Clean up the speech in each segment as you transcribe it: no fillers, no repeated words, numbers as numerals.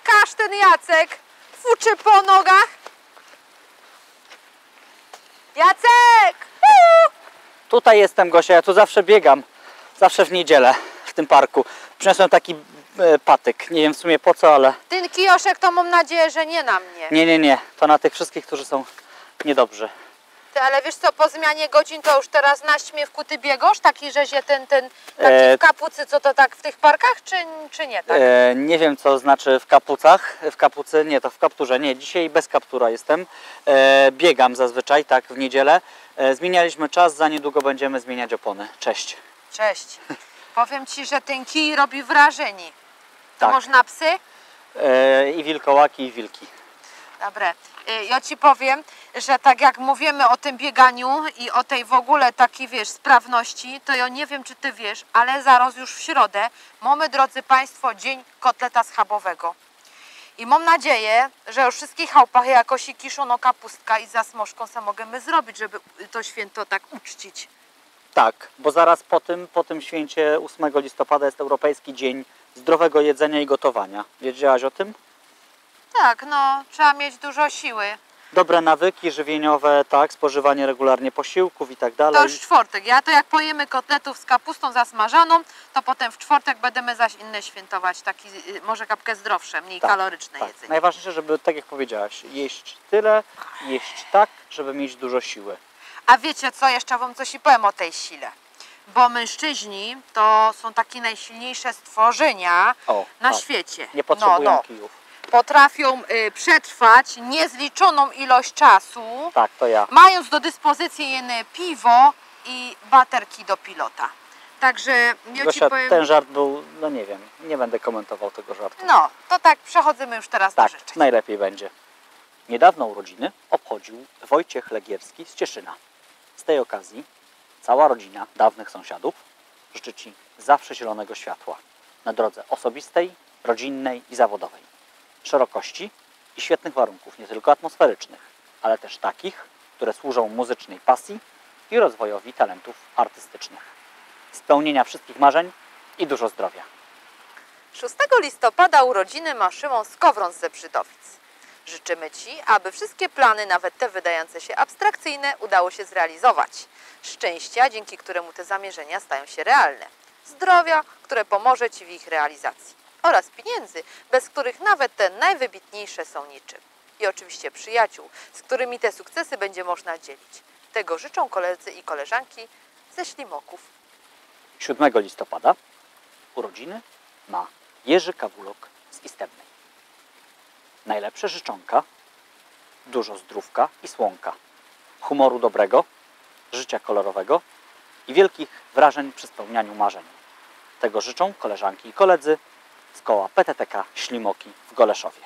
kaszten Jacek fuczy po nogach. Jacek! Tutaj jestem, Gosia, ja tu zawsze biegam. Zawsze w niedzielę w tym parku. Przyniosłem taki patyk. Nie wiem w sumie po co, ale... Ten kijoszek to mam nadzieję, że nie na mnie. Nie. To na tych wszystkich, którzy są niedobrzy. Ty, ale wiesz co, po zmianie godzin to już teraz na śmiewku ty biegasz? Taki, że się taki w kapucy, co to tak w tych parkach, czy nie tak? Nie wiem, co znaczy w kapucach. W kapucy, nie, to w kapturze. Nie, dzisiaj bez kaptura jestem. Biegam zazwyczaj, tak, w niedzielę. Zmienialiśmy czas, za niedługo będziemy zmieniać opony. Cześć. Cześć. Powiem ci, że ten kij robi wrażenie. To Tak. można psy? I wilkołaki, i wilki. Dobre. Ja ci powiem, że tak jak mówimy o tym bieganiu i o tej w ogóle takiej, wiesz, sprawności, to ja nie wiem, czy ty wiesz, ale zaraz już w środę mamy, drodzy Państwo, dzień kotleta schabowego. I mam nadzieję, że już w wszystkich chałupach jakoś i kiszono kapustka i za smożką se możemy zrobić, żeby to święto tak uczcić. Tak, bo zaraz po tym święcie 8 listopada jest Europejski Dzień Zdrowego Jedzenia i Gotowania. Wiedziałaś o tym? Tak, no, trzeba mieć dużo siły. Dobre nawyki żywieniowe, tak, spożywanie regularnie posiłków i tak dalej. To już w czwartek. Ja to jak pojemy kotletów z kapustą zasmażaną, to potem w czwartek będziemy zaś inne świętować. Taki może kapkę zdrowsze, mniej kaloryczne jedzenie. Najważniejsze, żeby, tak jak powiedziałaś, jeść tyle, jeść tak, żeby mieć dużo siły. A wiecie co, jeszcze wam coś i powiem o tej sile. Bo mężczyźni to są takie najsilniejsze stworzenia na świecie. Nie potrzebują kijów. Potrafią przetrwać niezliczoną ilość czasu, tak, to ja. Mając do dyspozycji jedne piwo i baterki do pilota. Także ja Gosia, ci powiem... ten żart był, no nie wiem, nie będę komentował tego żartu. No, to tak przechodzimy już teraz do życzeń. Najlepiej będzie. Niedawno urodziny obchodził Wojciech Legierski z Cieszyna. Z tej okazji cała rodzina dawnych sąsiadów życzy Ci zawsze zielonego światła na drodze osobistej, rodzinnej i zawodowej. Szerokości i świetnych warunków, nie tylko atmosferycznych, ale też takich, które służą muzycznej pasji i rozwojowi talentów artystycznych. Spełnienia wszystkich marzeń i dużo zdrowia. 6 listopada urodziny ma Szymon Skowron z Zebrzydowic. Życzymy Ci, aby wszystkie plany, nawet te wydające się abstrakcyjne, udało się zrealizować. Szczęścia, dzięki któremu te zamierzenia stają się realne. Zdrowia, które pomoże Ci w ich realizacji. Oraz pieniędzy, bez których nawet te najwybitniejsze są niczym. I oczywiście przyjaciół, z którymi te sukcesy będzie można dzielić. Tego życzą koledzy i koleżanki ze Ślimoków. 7 listopada urodziny ma Jerzy Kawulok z Istebnej. Najlepsze życzonka, dużo zdrówka i słonka, humoru dobrego, życia kolorowego i wielkich wrażeń przy spełnianiu marzeń. Tego życzą koleżanki i koledzy z koła PTTK Ślimoki w Goleszowie.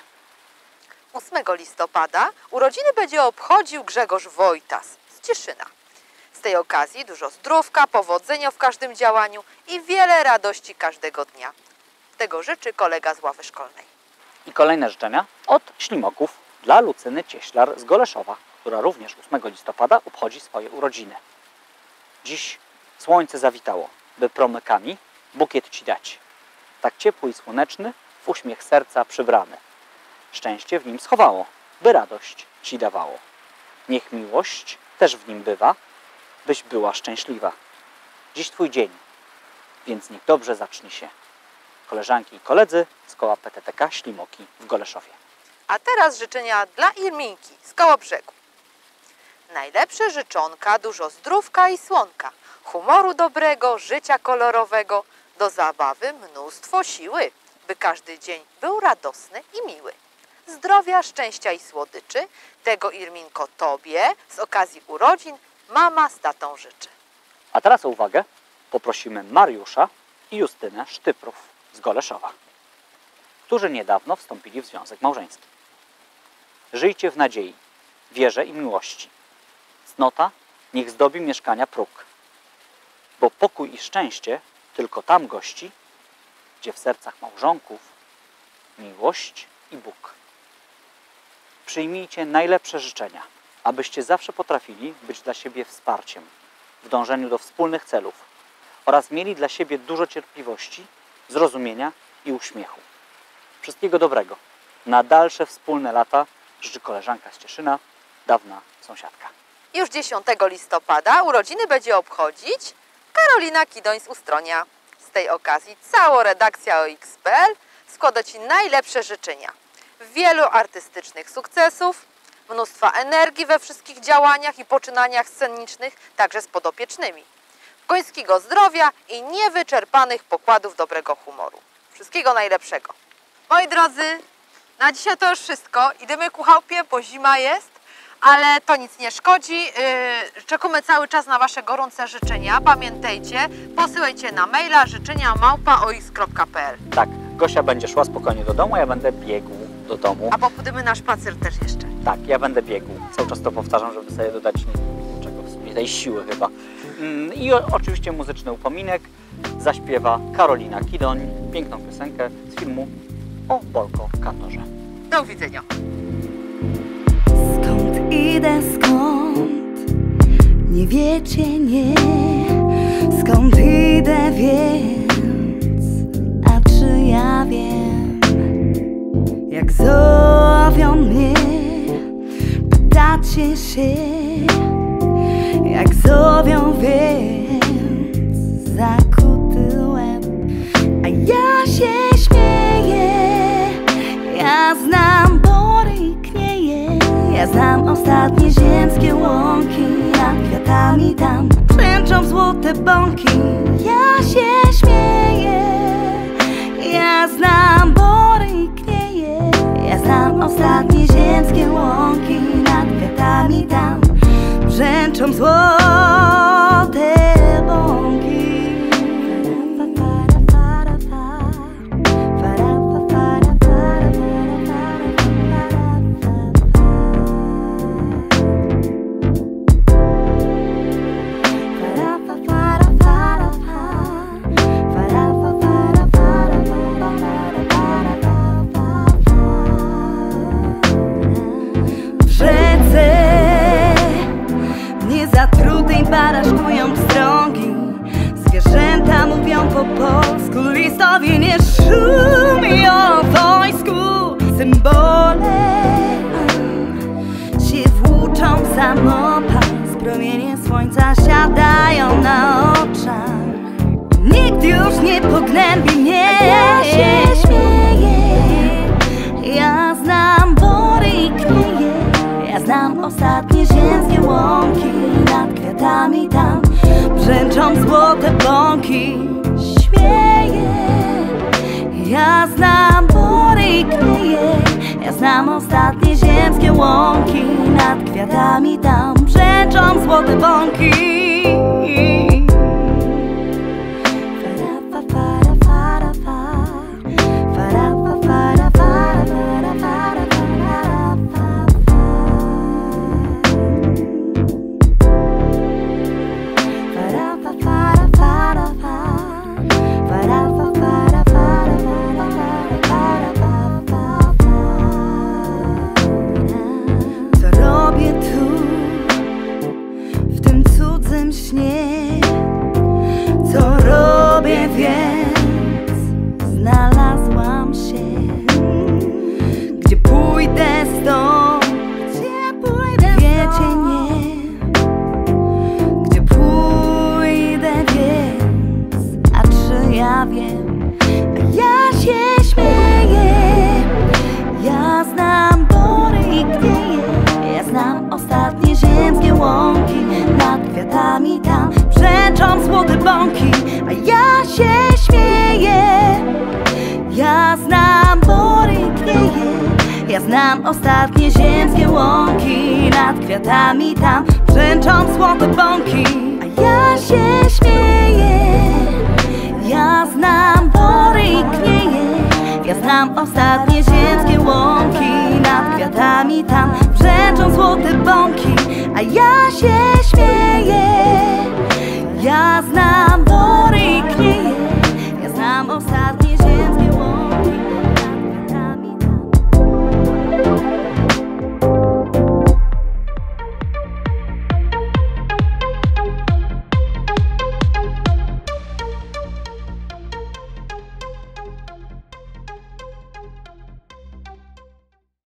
8 listopada urodziny będzie obchodził Grzegorz Wojtas z Cieszyna. Z tej okazji dużo zdrówka, powodzenia w każdym działaniu i wiele radości każdego dnia. Tego życzy kolega z ławy szkolnej. I kolejne życzenia od Ślimoków dla Lucyny Cieślar z Goleszowa, która również 8 listopada obchodzi swoje urodziny. Dziś słońce zawitało, by promykami bukiet Ci dać. Tak ciepły i słoneczny, w uśmiech serca przybrany. Szczęście w nim schowało, by radość Ci dawało. Niech miłość też w nim bywa, byś była szczęśliwa. Dziś Twój dzień, więc niech dobrze zacznie się. Koleżanki i koledzy z koła PTTK Ślimoki w Goleszowie. A teraz życzenia dla Irminki z Kołobrzegu. Najlepsze życzonka, dużo zdrówka i słonka, humoru dobrego, życia kolorowego, do zabawy mnóstwo siły, by każdy dzień był radosny i miły. Zdrowia, szczęścia i słodyczy, tego Irminko Tobie z okazji urodzin mama z tatą życzy. A teraz o uwagę poprosimy Mariusza i Justynę Sztyprów z Goleszowa, którzy niedawno wstąpili w związek małżeński. Żyjcie w nadziei, wierze i miłości. Cnota niech zdobi mieszkania próg, bo pokój i szczęście tylko tam gości, gdzie w sercach małżonków miłość i Bóg. Przyjmijcie najlepsze życzenia, abyście zawsze potrafili być dla siebie wsparciem w dążeniu do wspólnych celów oraz mieli dla siebie dużo cierpliwości, zrozumienia i uśmiechu. Wszystkiego dobrego Na dalsze wspólne lata życzy koleżanka z Cieszyna, dawna sąsiadka. Już 10 listopada urodziny będzie obchodzić Karolina Kidoń z Ustronia. Z tej okazji cała redakcja OX.pl składa Ci najlepsze życzenia. Wielu artystycznych sukcesów, mnóstwa energii we wszystkich działaniach i poczynaniach scenicznych, także z podopiecznymi. Końskiego zdrowia i niewyczerpanych pokładów dobrego humoru. Wszystkiego najlepszego. Moi drodzy, na dzisiaj to już wszystko. Idziemy ku chałupie, bo zima jest, ale to nic nie szkodzi. Czekamy cały czas na Wasze gorące życzenia. Pamiętajcie, posyłajcie na maila życzenia@ox.pl. Tak, Gosia będzie szła spokojnie do domu, ja będę biegł do domu. A pójdziemy na spacer też jeszcze. Tak, ja będę biegł. Cały czas to powtarzam, żeby sobie dodać niczego, w sumie tej siły chyba. I oczywiście muzyczny upominek zaśpiewa Karolina Kidoń, piękną piosenkę z filmu o Bolko Katorze. Do widzenia. Skąd idę, skąd? Nie wiecie, nie. Skąd idę, więc, a czy ja wiem? Jak zowią mnie, pytacie się. Jak zowią, więc zakuty łeb. A ja się śmieję, ja znam bory i knieje. Ja znam ostatnie ziemskie łąki, nad kwiatami tam brzęczą złote bąki. Ja się śmieję, ja znam bory i knieje. Ja znam ostatnie ziemskie łąki, nad kwiatami tam brzęczą złote bąki. Baraszkują pstrągi, zwierzęta mówią po polsku, listowie nie szumią w wojsku. Symbole się włóczą w samopas, promienie słońca siadają na oczach. Nikt już nie pognębi mnie, a ja się śmieję. Ja znam bory i knieje, ja znam ostatnie ziemskie łąki, nad kwiatami tam brzęczą złote bąki. Śmieję, ja znam bory i knieje, ja znam ostatnie ziemskie łąki, nad kwiatami tam brzęczą złote bąki. Co robię, więc znalazłam się. Gdzie pójdę stąd, wiecie, nie. Gdzie pójdę, więc, a czy ja wiem? Ja się śmieję, ja znam bory i knieje. Ja znam ostatnie ziemskie łąki, nad kwiatami tam brzęczą złote bąki. A ja się śmieję, ja znam bory i knieje. Ja znam ostatnie ziemskie łąki, nad kwiatami tam brzęczą złote bąki. A ja się śmieję, ja znam bory i knieje. Ja znam ostatnie ziemskie łąki, nad kwiatami tam brzęczą złote bąki. A ja się